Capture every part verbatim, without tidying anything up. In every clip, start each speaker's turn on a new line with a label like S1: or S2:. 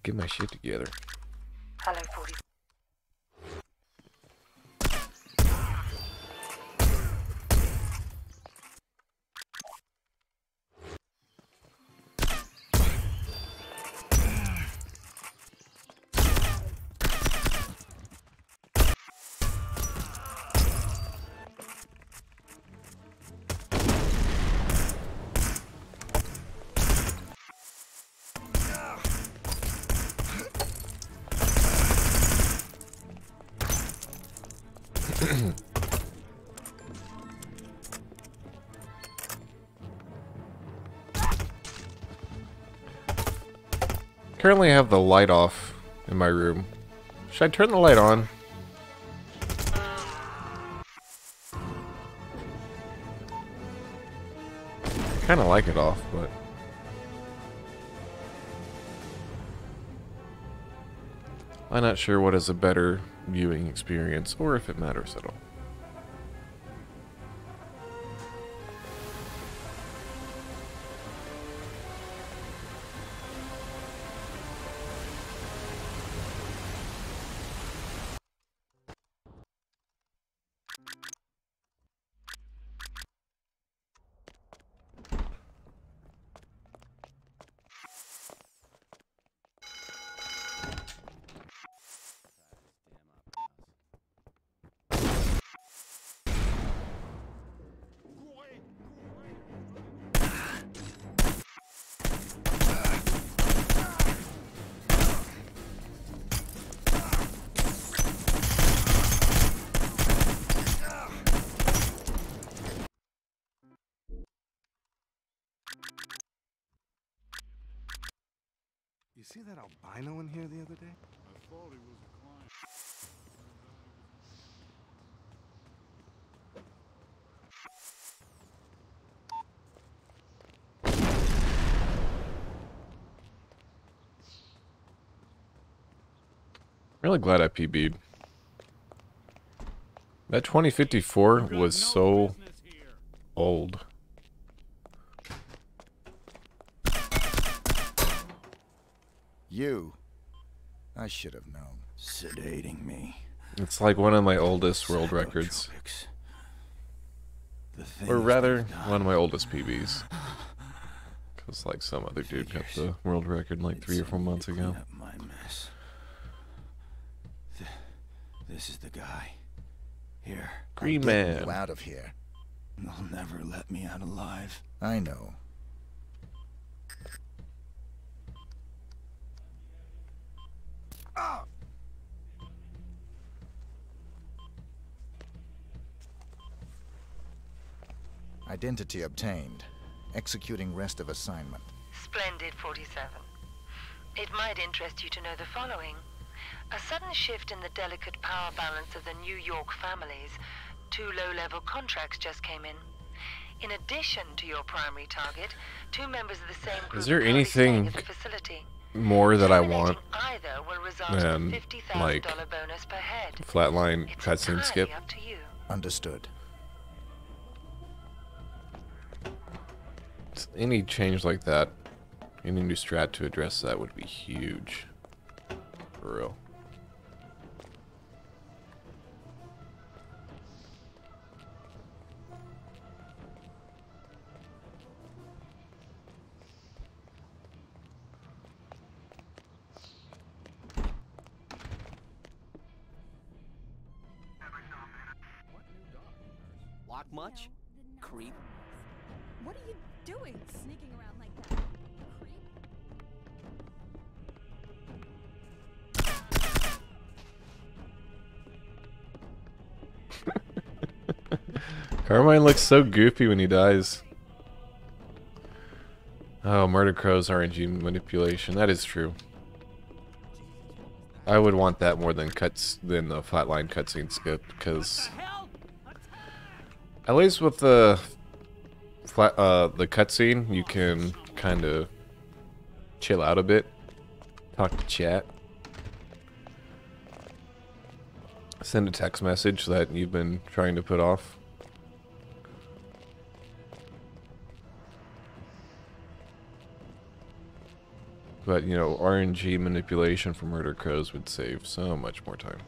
S1: get my shit together.
S2: Hello, forty.
S1: Currently I have the light off in my room. Should I turn the light on? I kinda like it off, but I'm not sure what is a better viewing experience or if it matters at all.
S3: You see that albino in here the other day? I thought he was a client.
S1: Really glad I P B'd. That twenty fifty-four was so old.
S4: You. I should have known. Sedating me.
S1: It's like one of my oldest world records. Or rather, one of my oldest P Bs. Because like some other dude got the world record like three or four months ago.
S4: My mess. Th this is the guy. Here.
S1: Green Man.
S4: You out of here. They'll never let me out alive. I know. Ah! Identity obtained. Executing rest of assignment.
S2: Splendid, forty-seven. It might interest you to know the following. A sudden shift in the delicate power balance of the New York families. Two low-level contracts just came in. In addition to your primary target, two members of the same group
S1: Is there
S2: are currently staying
S1: anything
S2: at the facility.
S1: more that I want
S2: Either will result in a
S1: than
S2: fifty thousand
S1: like
S2: dollar bonus per head.
S1: flatline
S2: It's
S1: cutscene
S2: entirely
S1: skip?
S2: up to you.
S4: Understood.
S1: Any change like that, any new strat to address that would be huge. For real.
S5: Lock much? Creep.
S6: What are you doing sneaking around like that? Creep?
S1: Carmine looks so goofy when he dies. Oh, Murder Crow's R N G manipulation. That is true. I would want that more than cuts than the flatline cutscene skip, because at least with the flat uh the cutscene, you can kind of chill out a bit, talk to chat, send a text message that you've been trying to put off. But, you know, R N G manipulation for murder crows would save so much more time.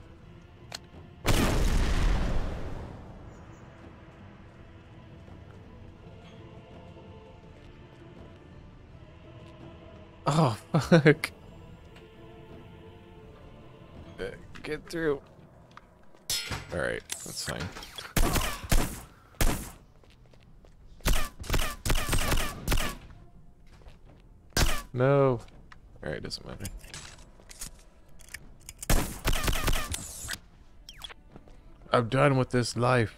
S1: Oh, fuck. Uh, Get through. Alright, that's fine. No. Alright, doesn't matter. I'm done with this life.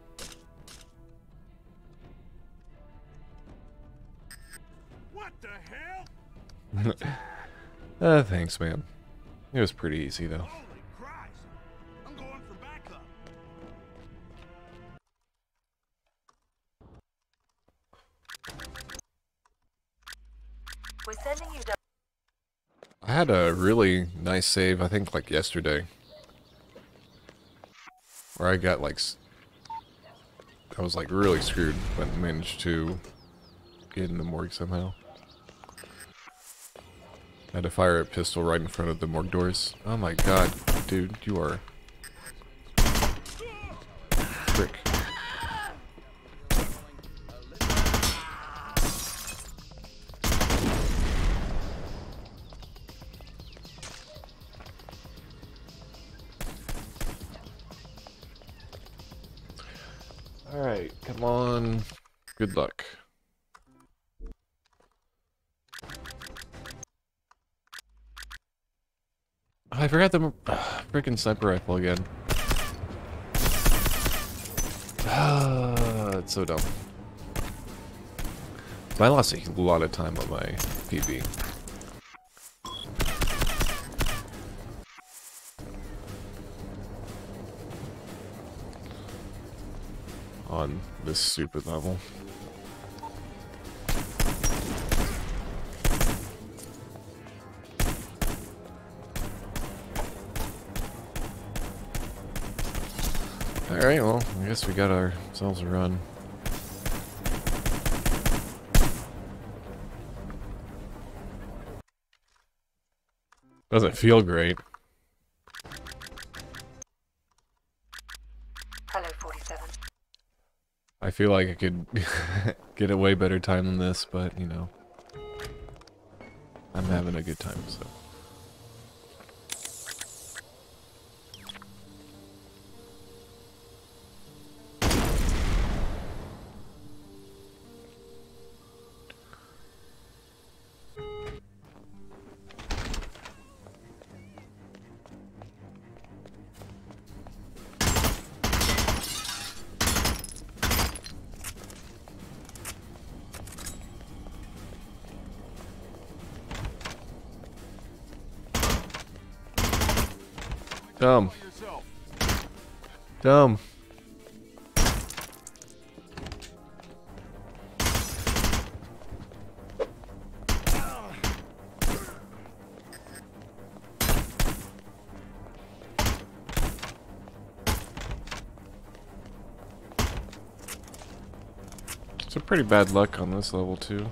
S3: What the hell?
S1: uh, thanks, man. It was pretty easy, though.
S3: Holy Christ! I'm going for backup.
S2: We're sending you down.
S1: I had a really nice save, I think, like yesterday. Where I got, like... s- I was, like, really screwed, but managed to get in the morgue somehow. I had to fire a pistol right in front of the morgue doors. Oh my god, dude, you are... Frick. Alright, come on. Good luck. I forgot the uh, freaking sniper rifle again. Ah, it's so dumb. I lost a lot of time on my P B. On this stupid level. Alright, well, I guess we got ourselves a run. Doesn't feel great.
S2: Hello, forty-seven.
S1: I feel like I could get a way better time than this, but, you know. I'm having a good time, so. Dumb. Dumb. It's a pretty bad luck on this level too.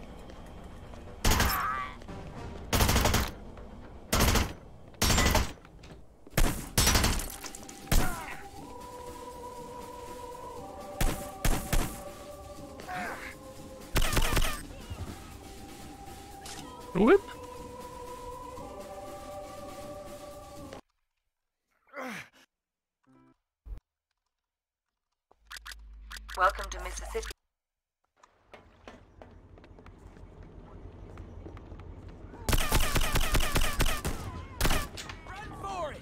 S1: Whoop.
S2: Welcome to Mississippi.
S5: Run for it!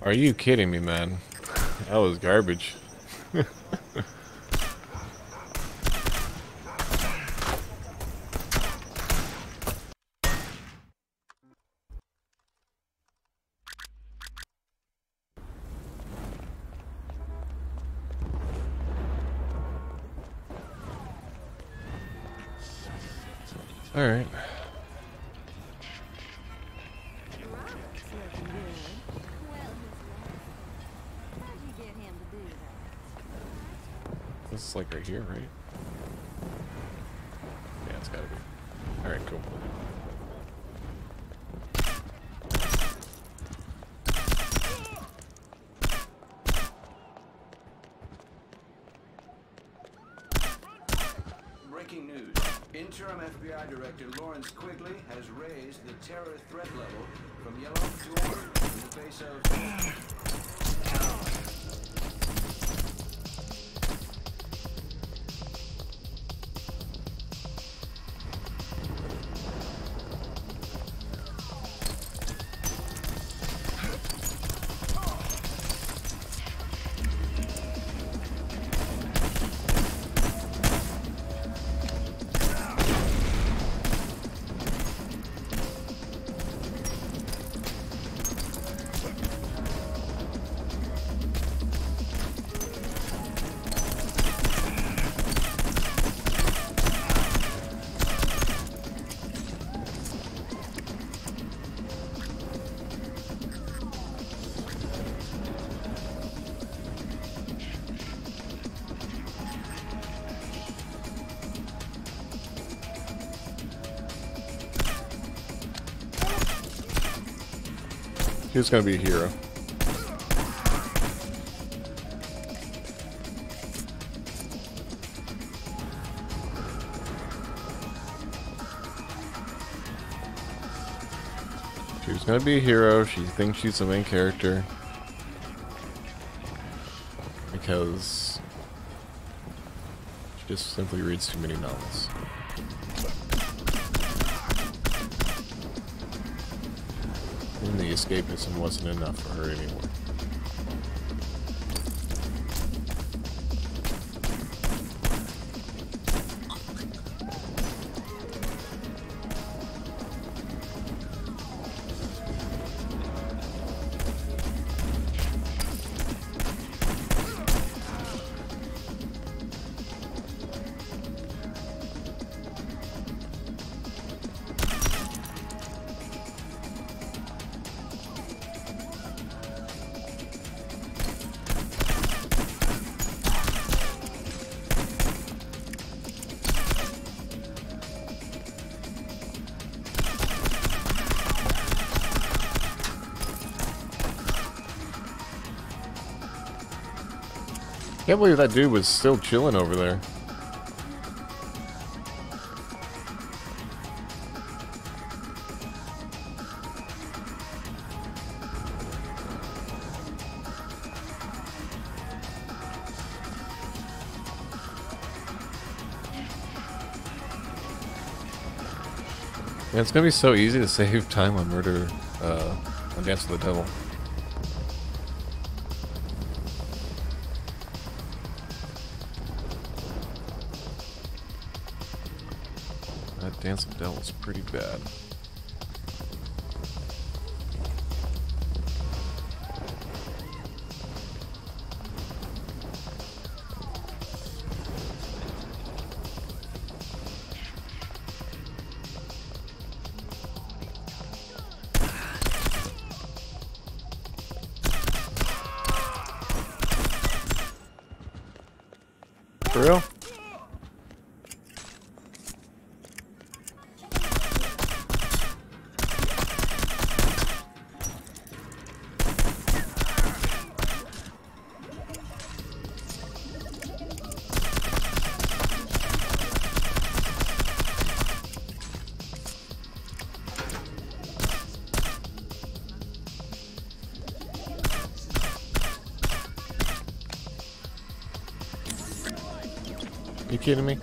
S1: Are you kidding me, man? That was garbage. All right. This is like right here, right? Yeah, it's gotta be. All right, cool.
S7: Breaking news. Interim F B I Director Lawrence Quigley has raised the terror threat level from yellow to orange in the face of...
S1: He's gonna be a hero. She's gonna be a hero. She thinks she's the main character because she just simply reads too many novels. And the escapism wasn't enough for her anymore. Can't believe that dude was still chilling over there. Yeah, it's gonna be so easy to save time on Murder, uh, on Dance with the Devil. That Dance with the Devil is pretty bad. For real? You kidding me?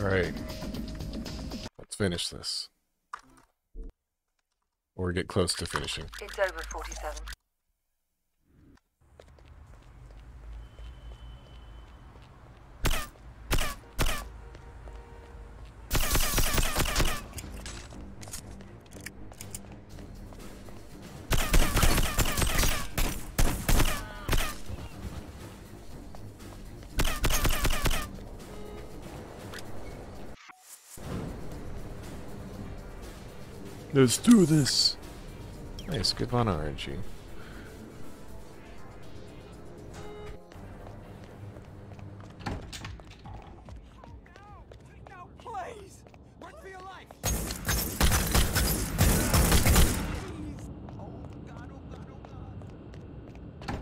S1: Alright. Let's finish this. Or get close to finishing.
S2: It's over, forty-seven.
S1: Let's do this! Nice, good on R N G.
S5: Please! Run for your life! Oh god, oh god, oh god.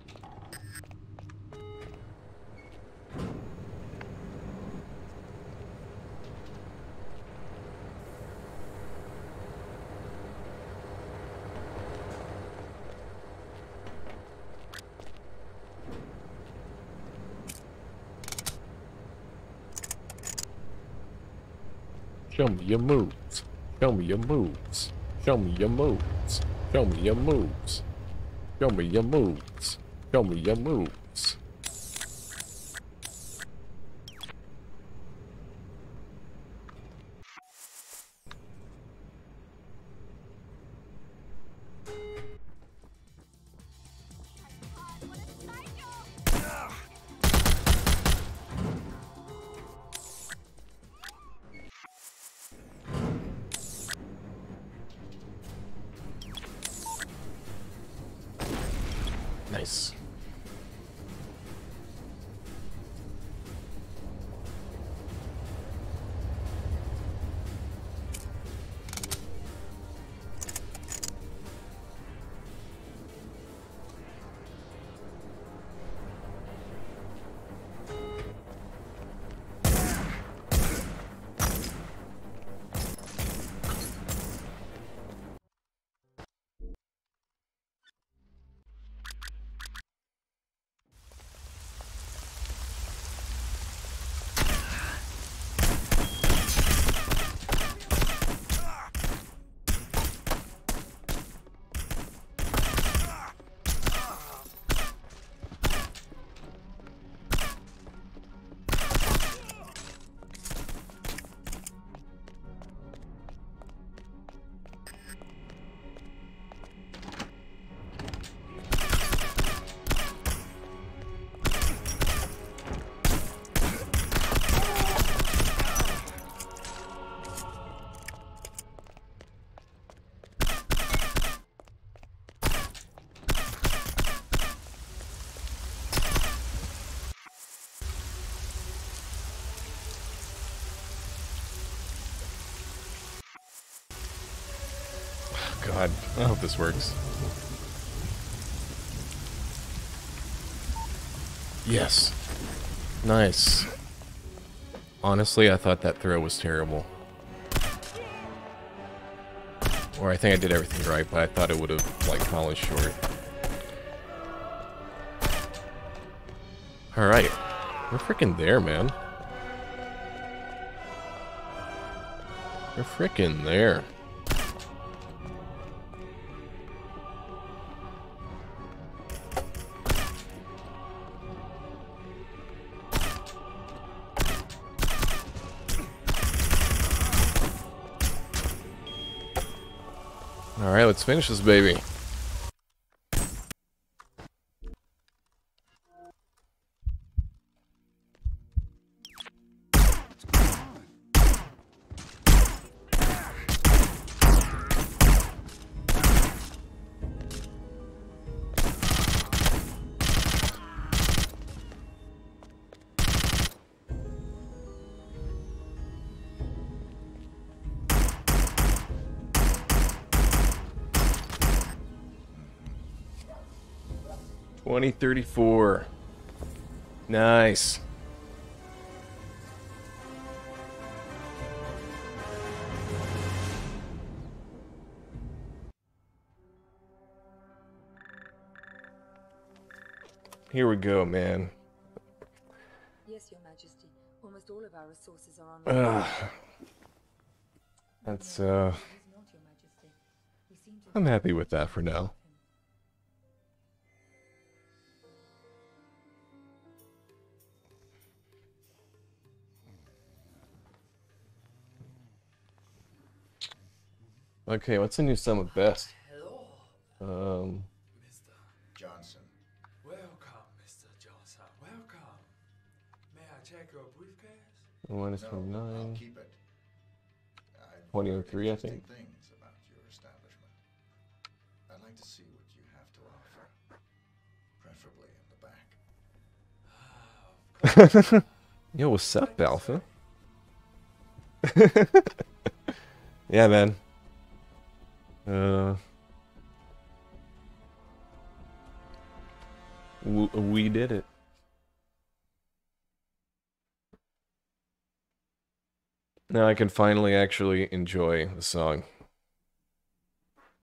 S1: Show me your moves. Show me your moves. Show me your moves. Show me your moves. Show me your moves. Show me your moves. Nice. God, I hope this works. Yes. Nice. Honestly, I thought that throw was terrible. Or I think I did everything right, but I thought it would have, like, fallen short. Alright. We're freaking there, man. We're freaking there. Alright, let's finish this baby. twenty thirty-four. Nice. Here we go, man.
S8: Yes, Your Majesty. Almost all of
S2: of our resources are on the
S1: Ugh. That's, uh... I'm happy with that for now. Okay, what's the new sum of best? Um...
S8: Mister
S4: Johnson.
S8: Welcome, Mister Johnson. Welcome. May I check your briefcase?
S1: Minus
S4: No,
S1: twenty-nine.
S4: I'll keep it. I've
S1: twenty oh
S4: heard
S1: three, I
S4: interesting
S1: think.
S4: things about your establishment. I'd like to see what you have to offer, preferably in the back.
S1: Yo, what's up, Alpha? Yeah, man. Uh, w we did it. Now I can finally actually enjoy the song.